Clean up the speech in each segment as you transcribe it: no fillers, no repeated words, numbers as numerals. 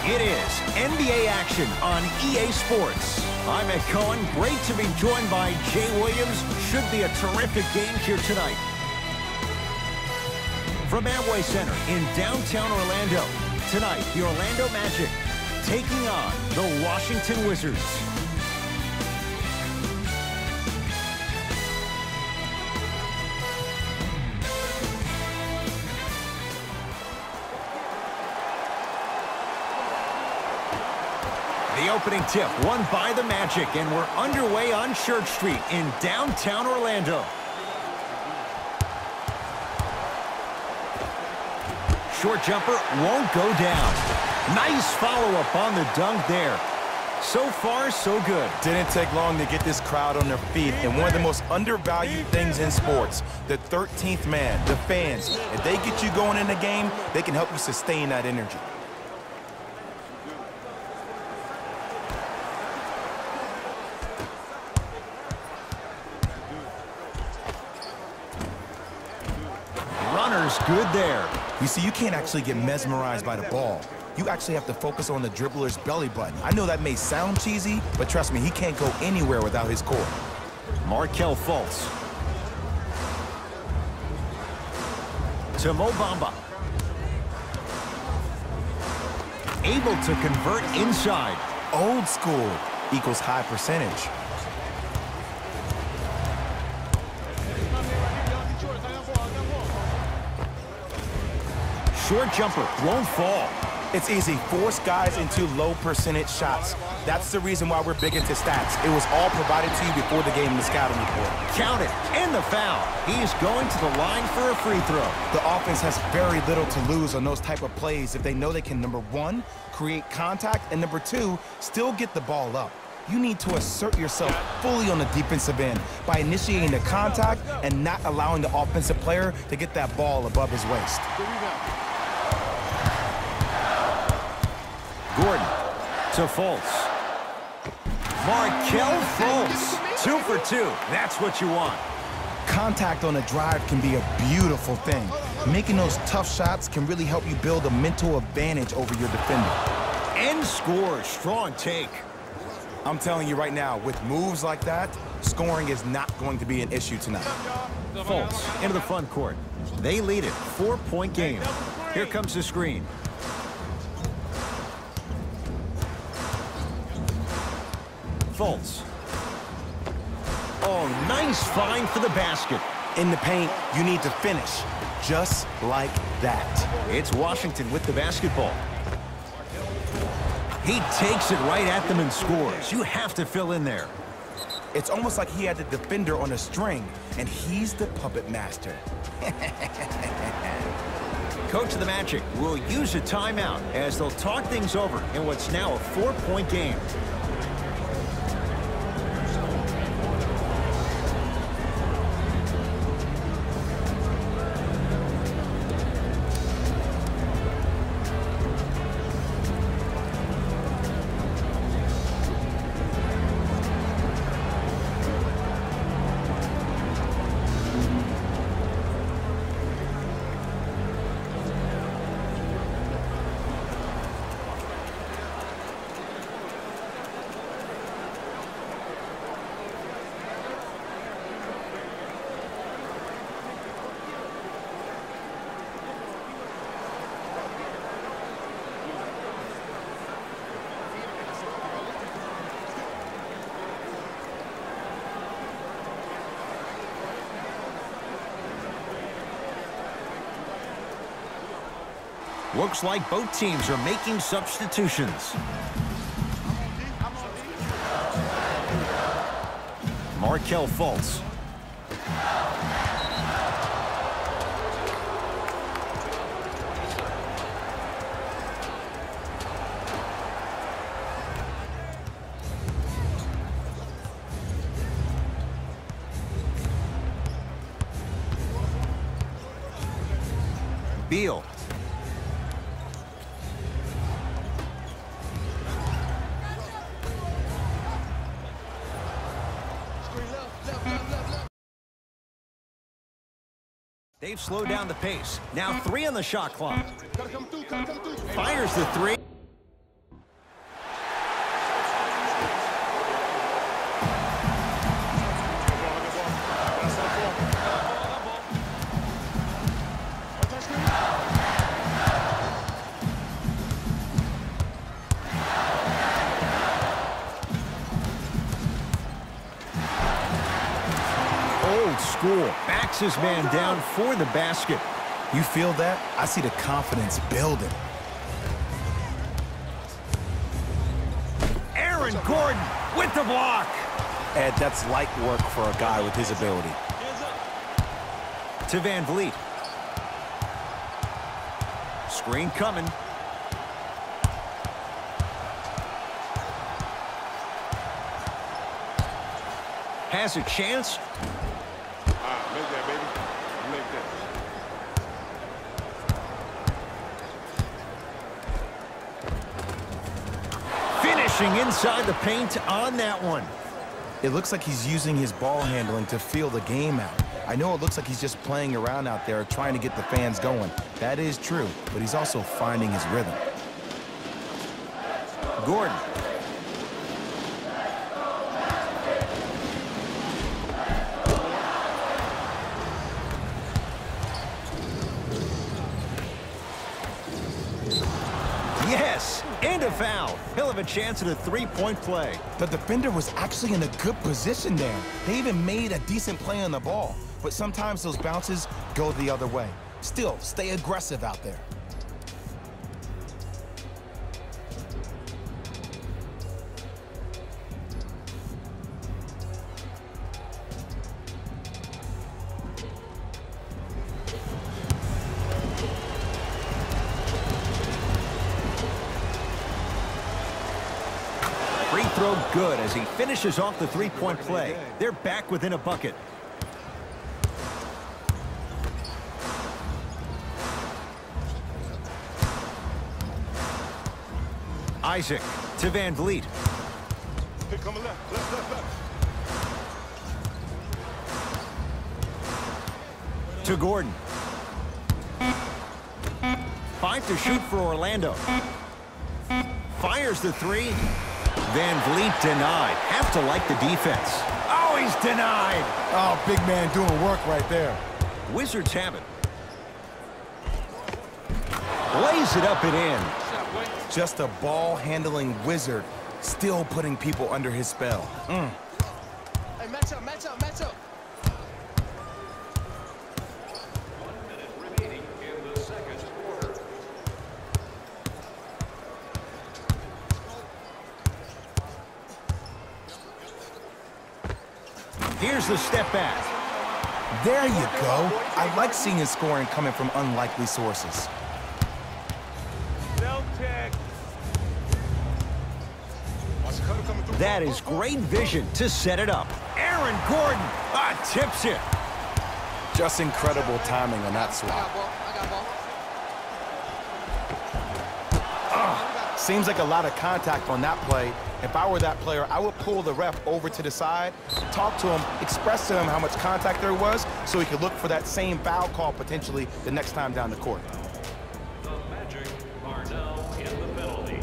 It is NBA action on EA Sports. I'm Ed Cohen. Great to be joined by Jay Williams. Should be a terrific game here tonight. From Amway Center in downtown Orlando, tonight the Orlando Magic taking on the Washington Wizards. The opening tip won by the Magic, and we're underway on Church Street in downtown Orlando. Short jumper won't go down. Nice follow-up on the dunk there. So far, so good. Didn't take long to get this crowd on their feet, and one of the most undervalued things in sports, the 13th man, the fans. If they get you going in the game, they can help you sustain that energy. Runner's good there. You see, you can't actually get mesmerized by the ball. You actually have to focus on the dribbler's belly button. I know that may sound cheesy, but trust me, he can't go anywhere without his core. Markelle Fultz. To Mo Bamba. Able to convert inside. Old school equals high percentage. Short jumper won't fall. It's easy. Force guys into low percentage shots. That's the reason why we're big into stats. It was all provided to you before the game in the scouting report. Count it, and the foul. He's going to the line for a free throw. The offense has very little to lose on those type of plays if they know they can, number one, create contact, and number two, still get the ball up. You need to assert yourself fully on the defensive end by initiating the contact and not allowing the offensive player to get that ball above his waist. Gordon to Fultz. Markelle Fultz. 2 for 2. That's what you want. Contact on a drive can be a beautiful thing. Making those tough shots can really help you build a mental advantage over your defender. And score. Strong take. I'm telling you right now, with moves like that, scoring is not going to be an issue tonight. Fultz into the front court. They lead it. 4-point game. Here comes the screen. Fultz. Oh, nice find for the basket. In the paint, you need to finish, just like that. It's Washington with the basketball. He takes it right at them and scores. You have to fill in there. It's almost like he had the defender on a string, and he's the puppet master. Coach of the Magic will use a timeout as they'll talk things over in what's now a 4-point game. Looks like both teams are making substitutions. Markelle Fultz. Beal. They've slowed down the pace. Now 3 on the shot clock. Fires the 3. Tracks his man down for the basket. You feel that? I see the confidence building. Aaron Gordon with the block. Ed, that's light work for a guy with his ability. To Van Vliet. Screen coming. Has a chance. Make that, baby. Make that. Finishing inside the paint on that one. It looks like he's using his ball handling to feel the game out. I know it looks like he's just playing around out there trying to get the fans going. That is true, but he's also finding his rhythm. Gordon. Yes, and a foul. He'll have a chance at a three-point play. The defender was actually in a good position there. They even made a decent play on the ball, but sometimes those bounces go the other way. Still, stay aggressive out there. Free throw good as he finishes off the three-point play. They're back within a bucket. Isaac to Van Vliet. Here coming left. Left. To Gordon. 5 to shoot for Orlando. Fires the three. Van Vliet denied. Have to like the defense. Oh, he's denied. Oh, big man doing work right there. Wizards have it. Lays it up and in. Just a ball-handling wizard, still putting people under his spell. Hey, match up. Here's the step back. There you go. I like seeing his scoring coming from unlikely sources. That is great vision to set it up. Aaron Gordon tips it. Just incredible timing on that swap. Seems like a lot of contact on that play. If I were that player, I would pull the ref over to the side, talk to him, express to him how much contact there was so he could look for that same foul call potentially the next time down the court. The Magic are now in the penalty.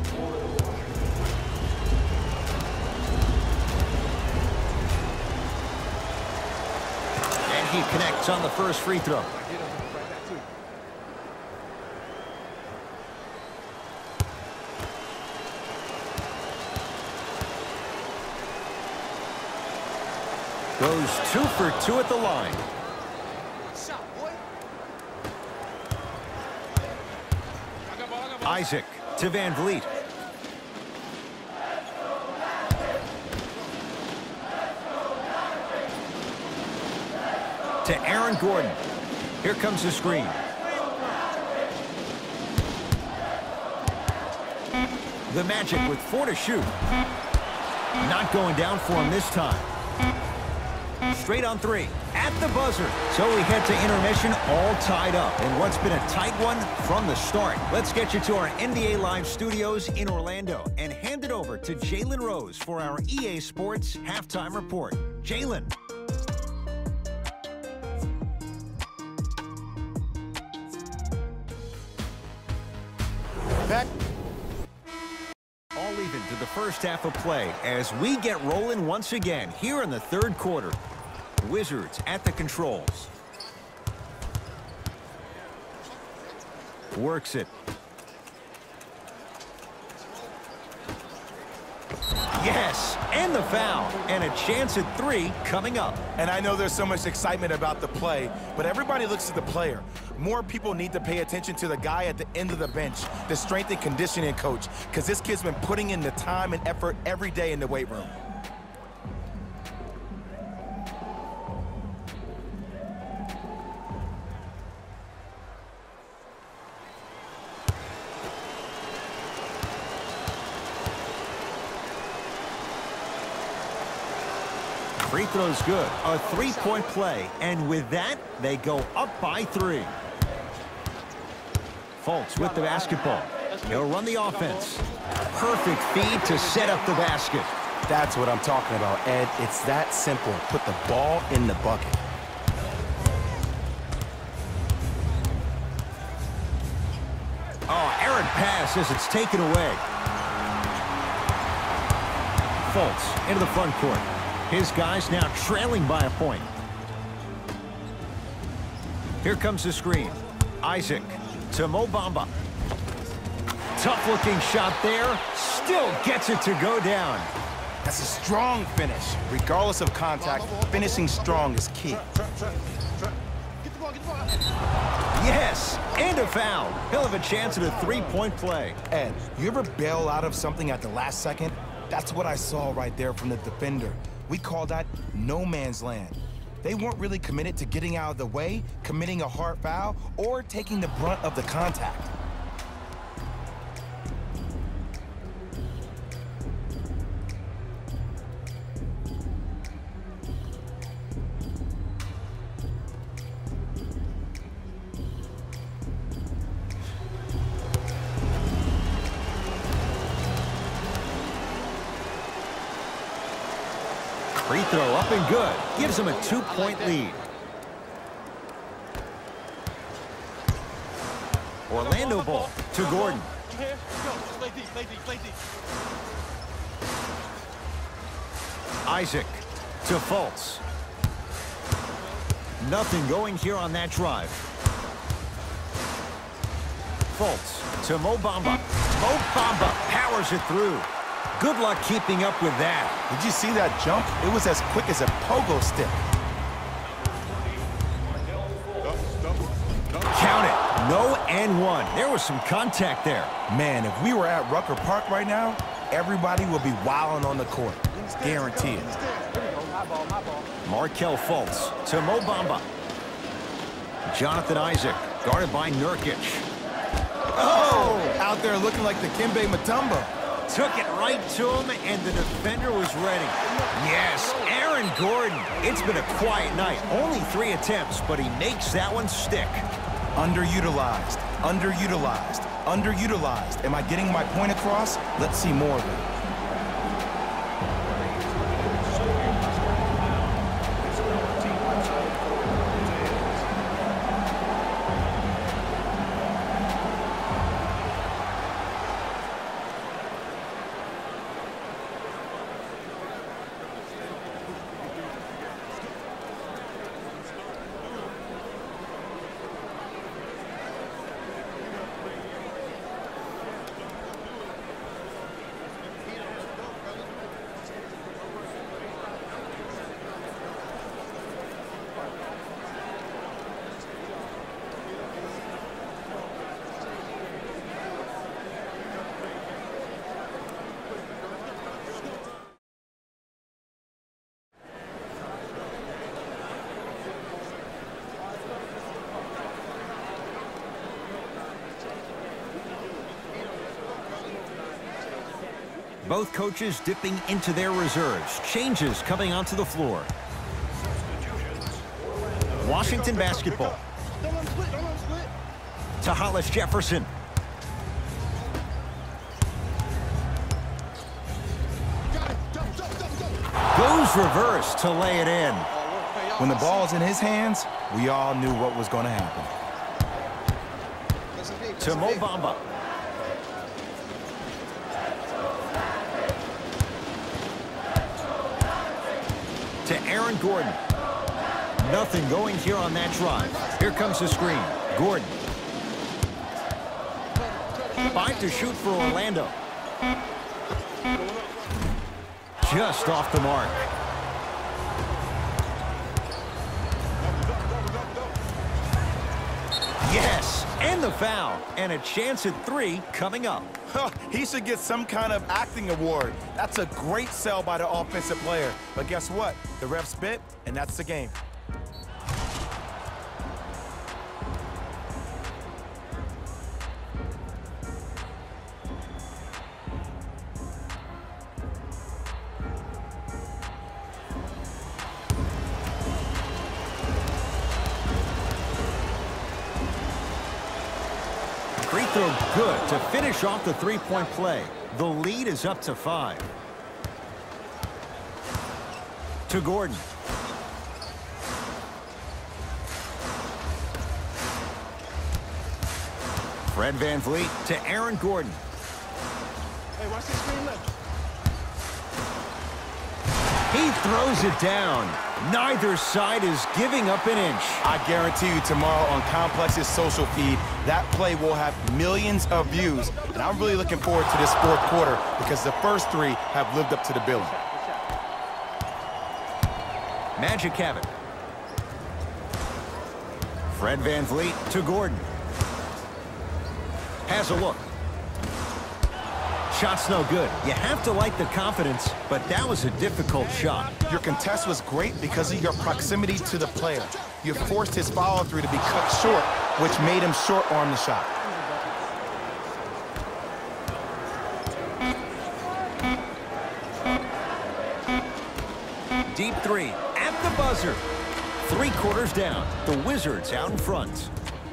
And he connects on the first free throw. Goes 2 for 2 at the line. Isaac to Van Vliet. To Aaron Gordon. Here comes the screen. The Magic with 4 to shoot. Not going down for him this time. Straight on 3 at the buzzer. So we head to intermission all tied up in what's been a tight one from the start. Let's get you to our NBA Live studios in Orlando and hand it over to Jalen Rose for our EA Sports halftime report. Jalen. Back. All even to the first half of play as we get rolling once again here in the third quarter. Wizards at the controls. Works it. Yes, and the foul. And a chance at 3 coming up. And I know there's so much excitement about the play, but everybody looks at the player. More people need to pay attention to the guy at the end of the bench, the strength and conditioning coach, because this kid's been putting in the time and effort every day in the weight room. Free throw's good. A 3-point play. And with that, they go up by 3. Fultz with the basketball. He'll run the offense. Perfect feed to set up the basket. That's what I'm talking about, Ed. It's that simple. Put the ball in the bucket. Oh, errant pass as it's taken away. Fultz into the front court. His guys now trailing by a point. Here comes the screen. Isaac to Mo Bamba. Tough-looking shot there. Still gets it to go down. That's a strong finish. Regardless of contact, finishing strong is key. Get the ball, get the ball. Yes, and a foul. He'll have a chance at a 3-point play. Ed, you ever bail out of something at the last second? That's what I saw right there from the defender. We call that no man's land. They weren't really committed to getting out of the way, committing a hard foul, or taking the brunt of the contact. Free throw up and good. Gives him a 2-point lead. Orlando ball to Gordon. Here, go. Just play deep, play deep, play deep. Isaac to Fultz. Nothing going here on that drive. Fultz to Mo Bamba. Mo Bamba powers it through. Good luck keeping up with that. Did you see that jump? It was as quick as a pogo stick. Count it. No and 1. There was some contact there. Man, if we were at Rucker Park right now, everybody would be wilding on the court. Guaranteed. Markelle Fultz to Mo Bamba. Jonathan Isaac, guarded by Nurkic. Oh! Out there looking like the Kimbe Mutombo. Took it right to him, and the defender was ready. Yes, Aaron Gordon. It's been a quiet night. Only 3 attempts, but he makes that one stick. Underutilized, underutilized, underutilized. Am I getting my point across? Let's see more of it. Both coaches dipping into their reserves. Changes coming onto the floor. Washington basketball. Don't let him split, don't let him split. To Hollis Jefferson. Got it. Go. Goes reverse to lay it in. When the ball's in his hands, we all knew what was going to happen. To Mo Bamba. To Aaron Gordon. Nothing going here on that drive. Here comes the screen. Gordon. 5 to shoot for Orlando. just off the mark. Yes, and the foul. And a chance at 3 coming up. He should get some kind of acting award. That's a great sell by the offensive player. But guess what? The ref spit, and that's the game. Free throw good to finish off the three-point play. The lead is up to 5. To Gordon. Fred VanVleet to Aaron Gordon. Hey, watch this screen left. He throws it down. Neither side is giving up an inch. I guarantee you tomorrow on Complex's social feed, that play will have millions of views. And I'm really looking forward to this fourth quarter because the first 3 have lived up to the billing. Magic have it. Fred VanVleet to Gordon. Has a look. Shot's no good. You have to like the confidence, but that was a difficult shot. Your contest was great because of your proximity to the player. You forced his follow-through to be cut short, which made him short-arm the shot. Deep 3 at the buzzer. 3 quarters down. The Wizards out in front.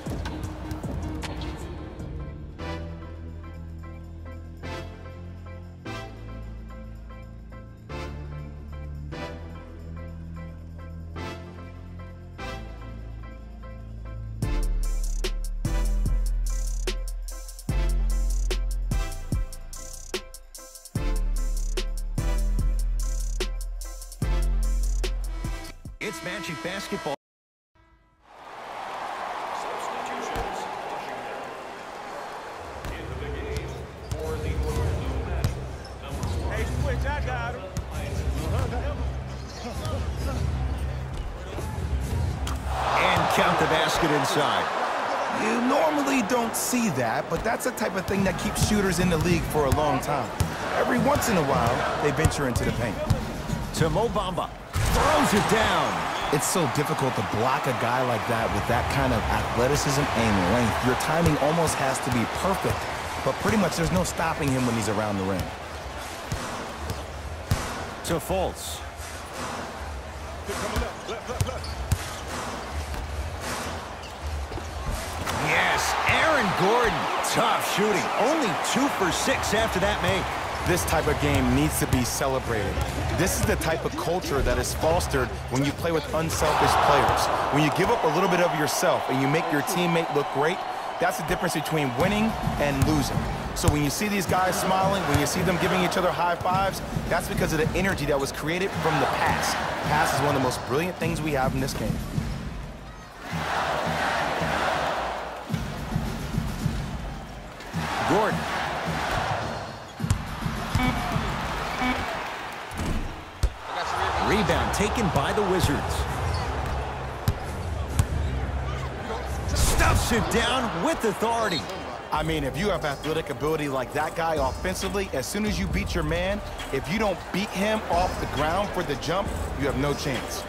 It's Magic basketball. Substitutions. Washington. Into the game for the Orlando Magic. Number 1. Hey, switch, I got him. And count the basket inside. You normally don't see that, but that's the type of thing that keeps shooters in the league for a long time. Every once in a while, they venture into the paint. To Mo Bamba. Throws it down. It's so difficult to block a guy like that with that kind of athleticism and length. Your timing almost has to be perfect, but pretty much there's no stopping him when he's around the rim. To Fultz. Coming up. Left. Yes, Aaron Gordon. Tough shooting. Only 2 for 6 after that make. This type of game needs to be celebrated. This is the type of culture that is fostered when you play with unselfish players. When you give up a little bit of yourself and you make your teammate look great, that's the difference between winning and losing. So when you see these guys smiling, when you see them giving each other high fives, that's because of the energy that was created from the pass. Pass is one of the most brilliant things we have in this game. Gordon. Rebound taken by the Wizards. Stuffs it down with authority. I mean, if you have athletic ability like that guy offensively, as soon as you beat your man, if you don't beat him off the ground for the jump, you have no chance.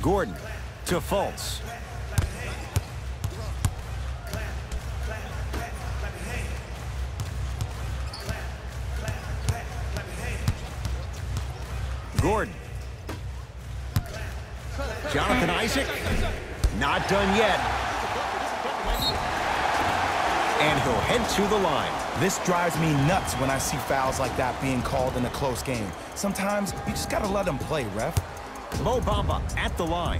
Gordon to Fultz. Gordon. Jonathan Isaac. Not done yet. And he'll head to the line. This drives me nuts when I see fouls like that being called in a close game. Sometimes you just gotta let them play, ref. Mo Bamba at the line.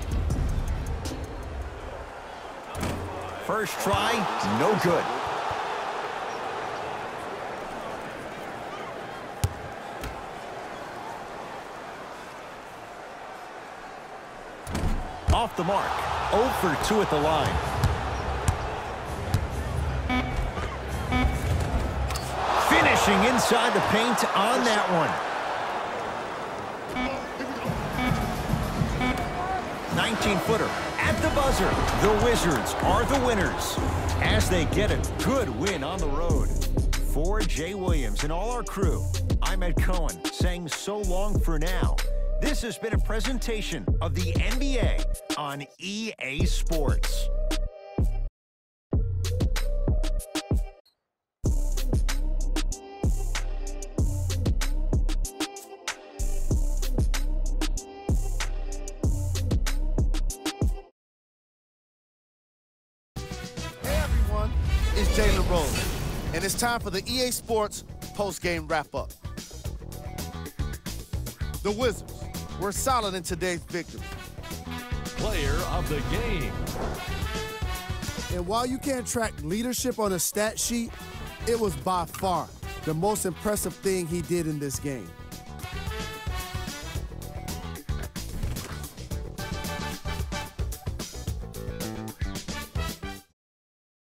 First try, no good. Off the mark. 0 for 2 at the line. Finishing inside the paint on that one. 19-footer at the buzzer. The Wizards are the winners as they get a good win on the road. For Jay Williams and all our crew, I'm Ed Cohen saying so long for now. This has been a presentation of the NBA on EA Sports. It's Jalen Rose, and it's time for the EA Sports post-game wrap-up. The Wizards were solid in today's victory. Player of the game. And while you can't track leadership on a stat sheet, it was by far the most impressive thing he did in this game.